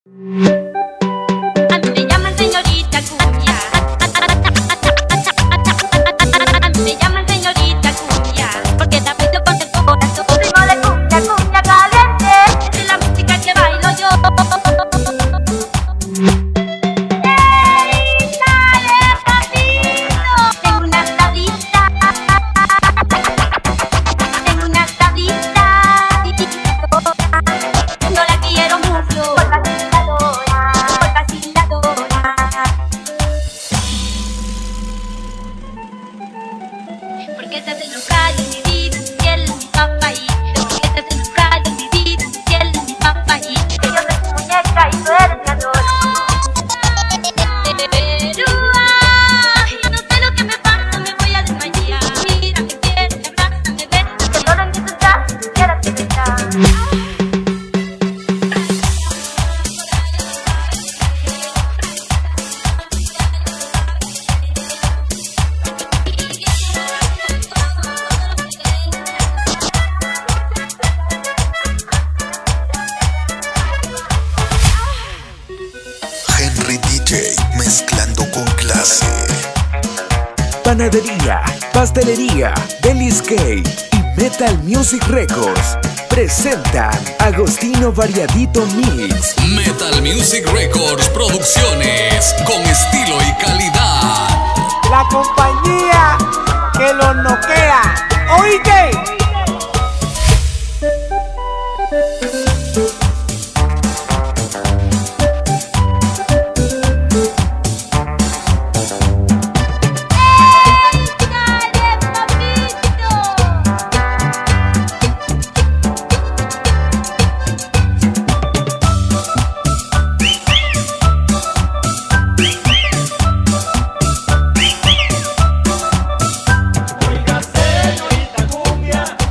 A mí me llaman señorita cumbia. A mí me llaman señorita cumbia, porque la bailo con el corazón. Ritmo de cumbia, cumbia caliente, es la música que bailo yo. Porque estás enojado en mi vida, en mi cielo, en mi papaí. Porque estás enojado en mi vida, en mi cielo, en mi papaí. Que yo soy tu muñeca y tú eres mi ador. Pero yo no sé lo que me pasa, me voy a desmayar. Mira, me quieres, me abrazas, me besas, que todo en mi ya quisiera que te ya. Henry DJ mezclando con clase. Panadería, pastelería, Delis Cake y Metal Music Records presentan Agostino Variadito Mix. Metal Music Records Producciones, con estilo y calidad. La compañía que lo noquea. ¿Oíste? Oiga, señorita cumbia.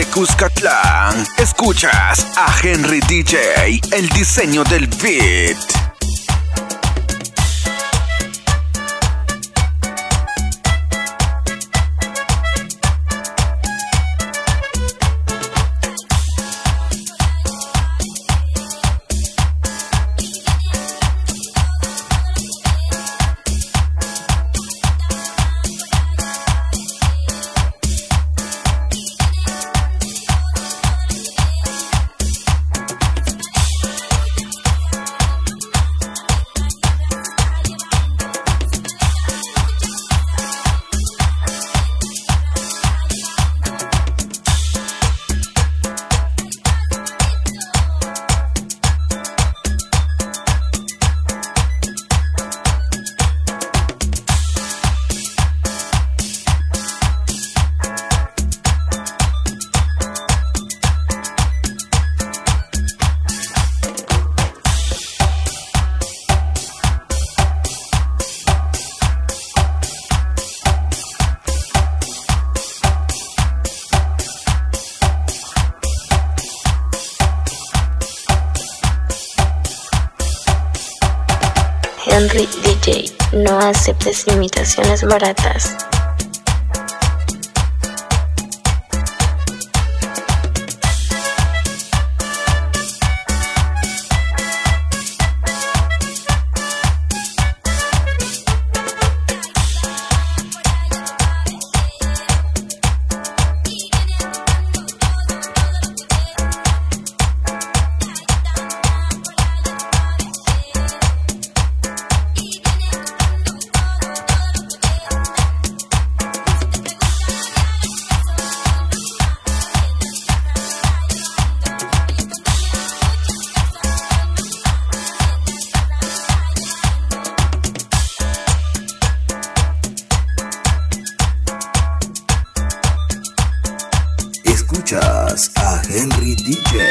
Cuscatlán. Escuchas a Henry DJ, el diseño del beat. Henry DJ, no aceptes imitaciones baratas. Escuchas a Henry DJ.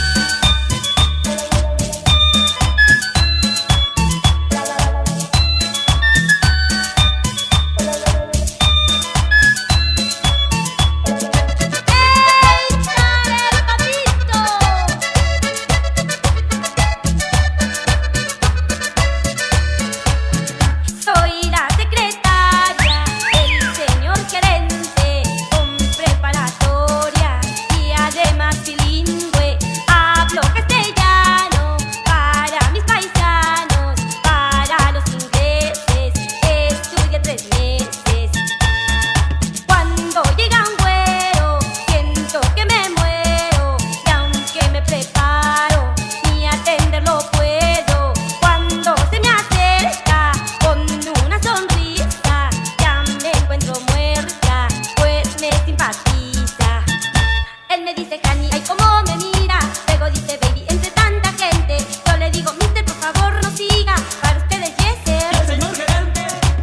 Soy la secretaria del señor gerente, con preparatoria y además bilingüe. Hablo castellano para mis paisanos, para los ingleses estudié 3 meses. Cuando llega un güero siento que me muero, y aunque me preparo ni atenderlo puedo. Cuando se me acerca con una sonrisa ya me encuentro muerta, pues me simpatiza. Él me dice honey, ay cómo me mira. Luego dice baby entre tanta gente. Yo le digo mister por favor no siga, para ustedes yeser. El señor gerente.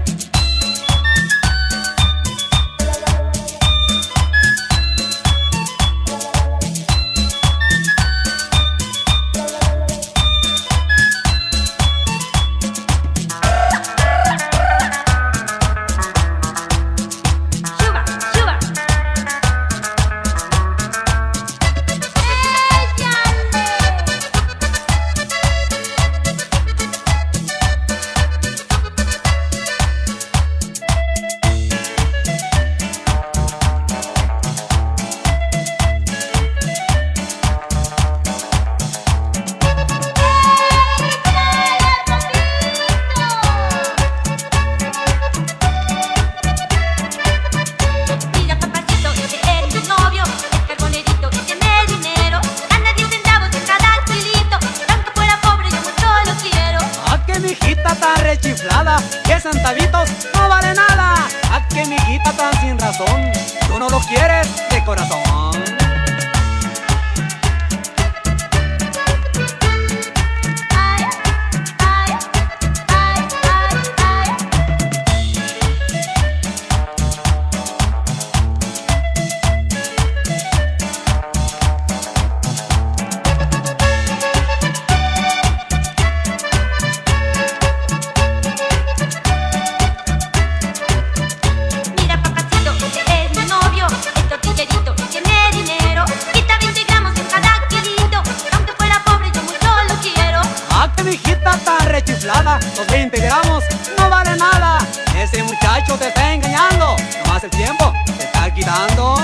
Suba, suba. Mira papacito, que eres tu novio, es carbonerito y tiene dinero. Gana 10 centavos de cada kilito, tanto fuera pobre yo mucho lo quiero. A que mi hijita tan rechiflada, que centavitos no vale nada. A que mi hijita tan sin razón, tú no lo quieres de corazón. Ay, ay, ay, ay, ay. Mira papacito, que es mi novio, es tortillerito y tiene dinero. bailando.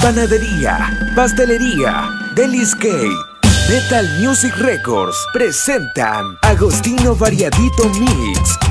Panadería, pastelería, Deli Skate, Metal Music Records presentan Agostino Variadito Mix.